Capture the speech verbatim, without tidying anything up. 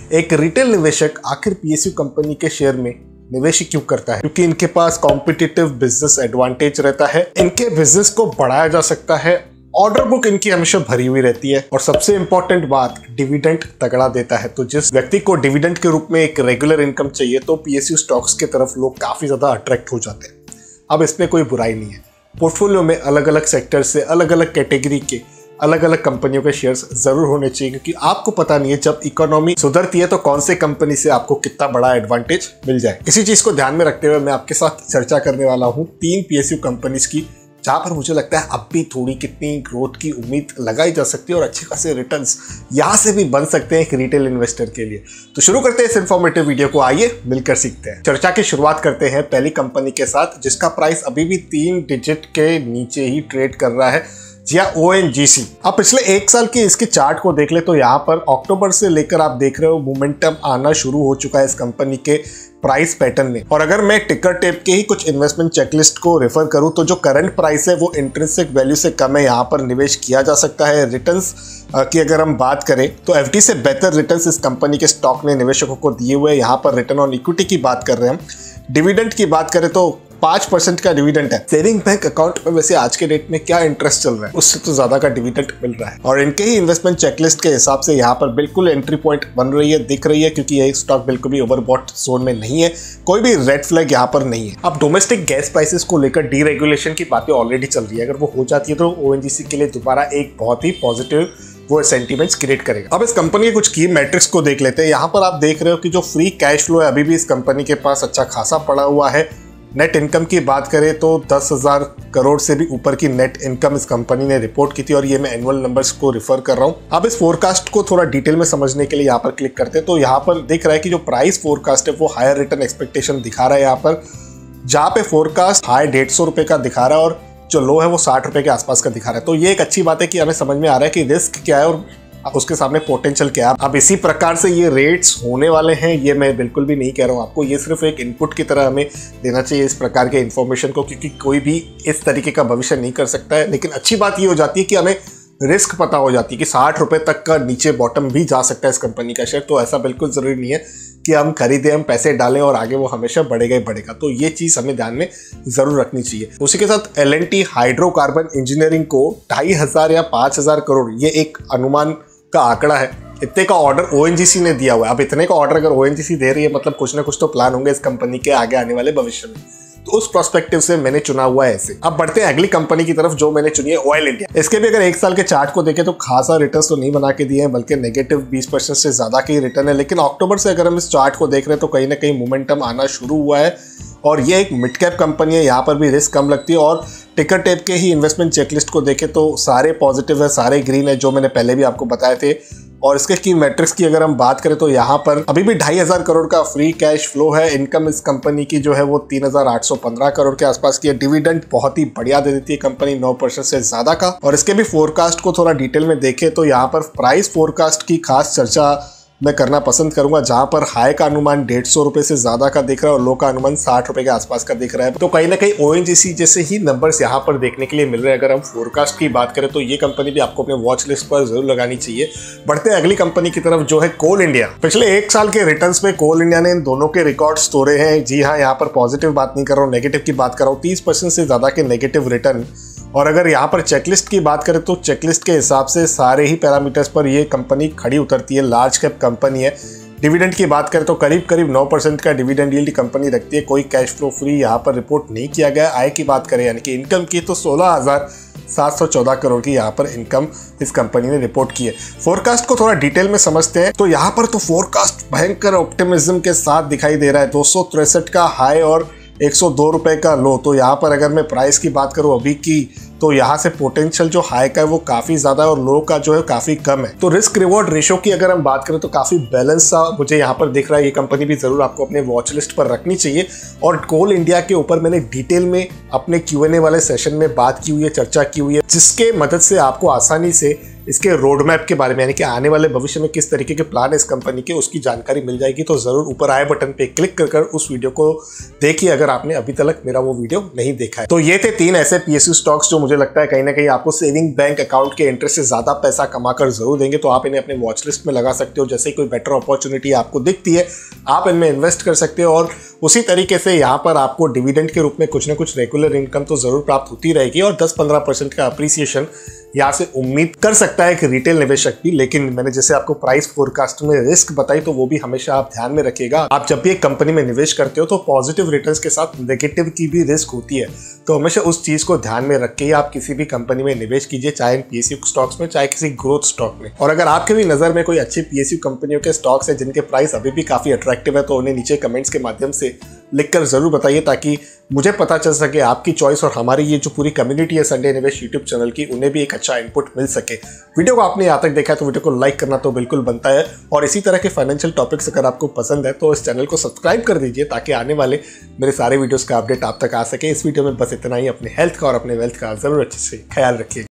एक रिटेल निवेशक आखिर पीएसयू कंपनी के शेयर में निवेश क्यों करता है? क्योंकि इनके पास कॉम्पिटिटिव बिजनेस एडवांटेज रहता है, इनके बिजनेस को बढ़ाया जा सकता है, ऑर्डर बुक इनकी हमेशा भरी हुई रहती है और सबसे इंपॉर्टेंट बात, डिविडेंड तगड़ा देता है। तो जिस व्यक्ति को डिविडेंड के रूप में एक रेगुलर इनकम चाहिए तो पीएसयू स्टॉक्स की तरफ लोग काफी ज्यादा अट्रैक्ट हो जाते हैं। अब इसमें कोई बुराई नहीं है। पोर्टफोलियो में अलग अलग सेक्टर से अलग अलग कैटेगरी के अलग अलग कंपनियों के शेयर्स जरूर होने चाहिए, क्योंकि आपको पता नहीं है जब इकोनॉमी सुधरती है तो कौन से कंपनी से आपको कितना बड़ा एडवांटेज मिल जाए। इसी चीज को ध्यान में रखते हुए मैं आपके साथ चर्चा करने वाला हूं तीन पीएसयू कंपनीज की, जहां पर मुझे लगता है अब भी थोड़ी कितनी ग्रोथ की उम्मीद लगाई जा सकती है और अच्छे खासे रिटर्न्स यहां से भी बन सकते हैं एक रिटेल इन्वेस्टर के लिए। तो शुरू करते हैं इस इंफॉर्मेटिव वीडियो को, आइए मिलकर सीखते हैं। चर्चा की शुरुआत करते हैं पहली कंपनी के साथ, जिसका प्राइस अभी भी तीन डिजिट के नीचे ही ट्रेड कर रहा है, या ओ एन जी सी। आप पिछले एक साल के इसके चार्ट को देख ले तो यहाँ पर अक्टूबर से लेकर आप देख रहे हो मोमेंटम आना शुरू हो चुका है इस कंपनी के प्राइस पैटर्न में। और अगर मैं टिकर टेप के ही कुछ इन्वेस्टमेंट चेकलिस्ट को रेफर करूं तो जो करंट प्राइस है वो इंट्रिंसिक वैल्यू से कम है, यहाँ पर निवेश किया जा सकता है। रिटर्न्स की अगर हम बात करें तो एफडी से बेहतर रिटर्न्स इस कंपनी के स्टॉक ने निवेशकों को दिए हुए। यहाँ पर रिटर्न ऑन इक्विटी की बात कर रहे हैं हम। डिविडेंड की बात करें तो पांच परसेंट का डिविडेंड है। सेविंग बैंक अकाउंट में वैसे आज के डेट में क्या इंटरेस्ट चल रहा है, उससे तो ज्यादा का डिविडेंड मिल रहा है। और इनके ही इन्वेस्टमेंट चेकलिस्ट के हिसाब से यहाँ पर बिल्कुल एंट्री पॉइंट बन रही है, दिख रही है, क्योंकि ये स्टॉक बिल्कुल भी ओवरबॉट जोन में नहीं है, कोई भी रेड फ्लैग यहाँ पर नहीं है। अब डोमेस्टिक गैस प्राइसेस को लेकर डीरेगुलेशन की बातें ऑलरेडी चल रही है, अगर वो हो जाती है तो ओएनजीसी के लिए दोबारा एक बहुत ही पॉजिटिव वो सेंटीमेंट्स क्रिएट करेगा। अब इस कंपनी के कुछ की मैट्रिक्स को देख लेते हैं। यहाँ पर आप देख रहे हो कि जो फ्री कैश फ्लो है अभी भी इस कंपनी के पास अच्छा खासा पड़ा हुआ है। नेट इनकम की बात करें तो दस हजार करोड़ से भी ऊपर की नेट इनकम इस कंपनी ने रिपोर्ट की थी, और ये मैं एनुअल नंबर्स को रिफर कर रहा हूँ। अब इस फोरकास्ट को थोड़ा डिटेल में समझने के लिए यहाँ पर क्लिक करते हैं तो यहाँ पर दिख रहा है कि जो प्राइस फोरकास्ट है वो हायर रिटर्न एक्सपेक्टेशन दिखा रहा है यहाँ पर, जहाँ पे फोरकास्ट हाई डेढ़ सौ रुपए का दिखा रहा है और जो लो है वो साठ रुपए के आसपास का दिखा रहा है। तो ये एक अच्छी बात है कि हमें समझ में आ रहा है कि रिस्क क्या है और उसके सामने पोटेंशियल क्या है। अब इसी प्रकार से ये रेट्स होने वाले हैं, ये मैं बिल्कुल भी नहीं कह रहा हूँ आपको, ये सिर्फ एक इनपुट की तरह हमें देना चाहिए इस प्रकार के इन्फॉर्मेशन को, क्योंकि कोई भी इस तरीके का भविष्य नहीं कर सकता है। लेकिन अच्छी बात ये हो जाती है कि हमें रिस्क पता हो जाती है कि साठ रुपए तक का नीचे बॉटम भी जा सकता है इस कंपनी का शेयर। तो ऐसा बिल्कुल जरूरी नहीं है कि हम खरीदें, हम पैसे डालें और आगे वो हमेशा बढ़ेगा ही बढ़ेगा। तो ये चीज हमें ध्यान में जरूर रखनी चाहिए। उसी के साथ L and T hydrocarbon engineering को ढाई हजार या पांच हजार करोड़, ये एक अनुमान का आंकड़ा है, इतने का ऑर्डर ओएनजीसी ने दिया हुआ है। अब इतने का ऑर्डर अगर ओएनजीसी दे रही है मतलब कुछ ना कुछ तो प्लान होंगे इस कंपनी के आगे आने वाले भविष्य में। तो उस प्रोस्पेक्टिव से मैंने चुना हुआ है ऐसे। अब बढ़ते हैं अगली कंपनी की तरफ जो मैंने चुनी है, ऑयल इंडिया। इसके भी अगर एक साल के चार्ट को देखें तो खासा रिटर्न तो नहीं बना के दिए हैं, बल्कि नेगेटिव बीस परसेंट से ज्यादा के रिटर्न है। लेकिन अक्टूबर से अगर हम इस चार्ट को देख रहे हैं तो कहीं ना कहीं मोमेंटम आना शुरू हुआ है और ये एक मिड कैप कंपनी है, यहाँ पर भी रिस्क कम लगती है। और टिकर टेप के ही इन्वेस्टमेंट चेकलिस्ट को देखें तो सारे पॉजिटिव है, सारे ग्रीन है, जो मैंने पहले भी आपको बताए थे। और इसके की मैट्रिक्स की अगर हम बात करें तो यहाँ पर अभी भी ढाई हजार करोड़ का फ्री कैश फ्लो है। इनकम इस कंपनी की जो है वो तीन हजार आठ सौ पंद्रह करोड़ के आसपास की है। डिविडेंड बहुत ही बढ़िया दे देती है कंपनी, नौ परसेंट से ज्यादा का। और इसके भी फोरकास्ट को थोड़ा डिटेल में देखें तो यहाँ पर प्राइस फोरकास्ट की खास चर्चा मैं करना पसंद करूंगा, जहां पर हाई का अनुमान डेढ़ सौ रुपए से ज्यादा का दिख रहा है और लो का अनुमान साठ रुपए के आसपास का दिख रहा है। तो कहीं ना कहीं ओएनजीसी जैसे ही नंबर्स यहां पर देखने के लिए मिल रहे हैं। अगर हम फोरकास्ट की बात करें तो ये कंपनी भी आपको अपने वॉच लिस्ट पर जरूर लगानी चाहिए। बढ़ते हैं अगली कंपनी की तरफ जो है कोल इंडिया। पिछले एक साल के रिटर्न्स में कोल इंडिया ने इन दोनों के रिकॉर्ड्स तोड़े हैं। जी हाँ, यहाँ पर पॉजिटिव बात नहीं कर रहा हूँ, नेगेटिव की बात कर रहा हूँ। तीस परसेंट से ज्यादा के नेगेटिव रिटर्न। और अगर यहाँ पर चेकलिस्ट की बात करें तो चेकलिस्ट के हिसाब से सारे ही पैरामीटर्स पर ये कंपनी खड़ी उतरती है, लार्ज कैप कंपनी है। डिविडेंड की बात करें तो करीब करीब नौ परसेंट का डिविडेंड यील्ड कंपनी रखती है। कोई कैश फ्लो फ्री यहाँ पर रिपोर्ट नहीं किया गया। आय की बात करें यानी कि इनकम की तो सोलह हजार सात सौ चौदह करोड़ की यहाँ पर इनकम इस कंपनी ने रिपोर्ट की है। फोरकास्ट को थोड़ा डिटेल में समझते हैं तो यहाँ पर तो फोरकास्ट भयंकर ऑप्टिमिज्म के साथ दिखाई दे रहा है। दो सौ तिरसठ का हाई और एक सौ दो रुपए का लो। तो यहाँ पर अगर मैं प्राइस की बात करूँ अभी की तो यहाँ से पोटेंशियल जो हाई का है वो काफी ज्यादा है और लो का जो है काफी कम है। तो रिस्क रिवॉर्ड रेशो की अगर हम बात करें तो काफी बैलेंस सा मुझे यहाँ पर दिख रहा है। ये कंपनी भी जरूर आपको अपने वॉच लिस्ट पर रखनी चाहिए। और कोल इंडिया के ऊपर मैंने डिटेल में अपने क्यू एन ए वाले सेशन में बात की हुई है, चर्चा की हुई है, जिसके मदद से आपको आसानी से इसके रोड मैप के बारे में, यानी कि आने वाले भविष्य में किस तरीके के प्लान है इस कंपनी के, उसकी जानकारी मिल जाएगी। तो जरूर ऊपर आए बटन पे क्लिक कर कर उस वीडियो को देखिए अगर आपने अभी तक मेरा वो वीडियो नहीं देखा है। तो ये थे तीन ऐसे पीएसयू स्टॉक्स जो मुझे लगता है कहीं ना कहीं आपको सेविंग बैंक अकाउंट के इंटरेस्ट से ज्यादा पैसा कमाकर जरूर देंगे। तो आप इन्हें अपने वॉच लिस्ट में लगा सकते हो। जैसे कोई बेटर अपॉर्चुनिटी आपको दिखती है आप इनमें इन्वेस्ट कर सकते हो, और उसी तरीके से यहाँ पर आपको डिविडेंड के रूप में कुछ ना कुछ रेगुलर इनकम तो जरूर प्राप्त होती रहेगी, और दस पंद्रह परसेंट का अप्रिसिएशन यहाँ से उम्मीद कर सकता है कि रिटेल निवेशक भी। लेकिन मैंने जैसे आपको प्राइस फोरकास्ट में रिस्क बताई, तो वो भी हमेशा आप ध्यान में रखिएगा। आप जब भी एक कंपनी में निवेश करते हो तो पॉजिटिव रिटर्न्स के साथ नेगेटिव की भी रिस्क होती है। तो हमेशा उस चीज को ध्यान में रख के ही आप किसी भी कंपनी में निवेश कीजिए, चाहे पीएसयू स्टॉक्स में चाहे किसी ग्रोथ स्टॉक में। और अगर आपके भी नजर में कोई अच्छी पीएसयू कंपनियों के स्टॉक्स है जिनके प्राइस अभी भी काफी अट्रैक्टिव है, तो उन्हें नीचे कमेंट्स के माध्यम से लिखकर जरूर बताइए, ताकि मुझे पता चल सके आपकी चॉइस और हमारी ये जो पूरी कम्युनिटी है संडे निवेश यूट्यूब चैनल की, उन्हें भी एक अच्छा इनपुट मिल सके। वीडियो को आपने यहाँ तक देखा है तो वीडियो को लाइक करना तो बिल्कुल बनता है, और इसी तरह के फाइनेंशियल टॉपिक्स अगर आपको पसंद है तो इस चैनल को सब्सक्राइब कर दीजिए, ताकि आने वाले मेरे सारे वीडियोस का अपडेट आप तक आ सके। इस वीडियो में बस इतना ही। अपने हेल्थ का और अपने वेल्थ का जरूर अच्छे से ख्याल रखिए।